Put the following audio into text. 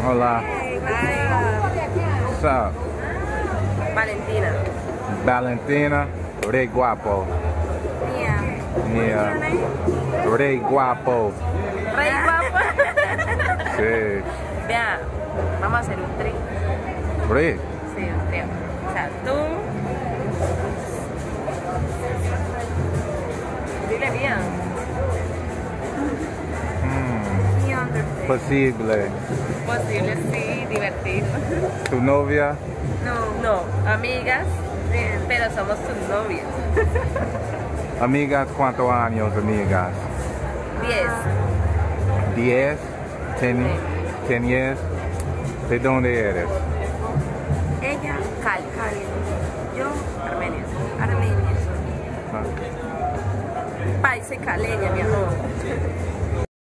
Hola. Hi. What's up? Valentina. Valentina. Re guapo. Mia. Mia. Re guapo. Rey guapa. Sí. Vea, vamos a hacer un trío. Re. Sí, un trío. O sea, tú. Dile bien. Posible. Posible, sí, divertido. ¿Tu novia? No, amigas, pero somos tus novias. Amigas, ¿cuántos años, amigas? 10. 10. 10 years. ¿De dónde eres? Ella, Cali. Yo, Armenia. Ah. Paisa y caleña, mi amor.